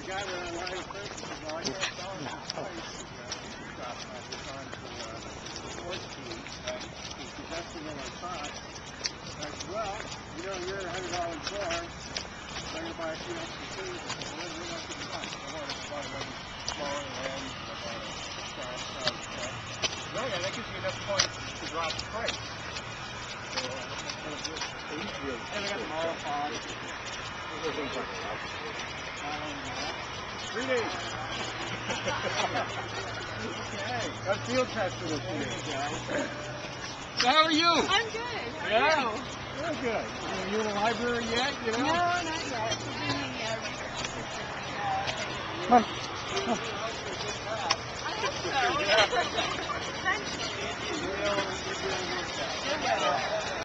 gather on live places, I can't tell him his place. Stuff I was on the sports team, he suggested in my class. I said, well, you know, you're $100 more. I'm going to buy a few extra things. I said, well, we're not going to buy. I want to buy one smaller lens, I bought a sound stuff. No, yeah, that gives you enough points to drop the price. So, that's kind of good. And I got them all on. 3 days. Okay. Got a field test for this year. So how are you? I'm good. How are you? Very good. Are you in the library yet? You know? No, not yet. We're doing Come on. I hope so. Eventually.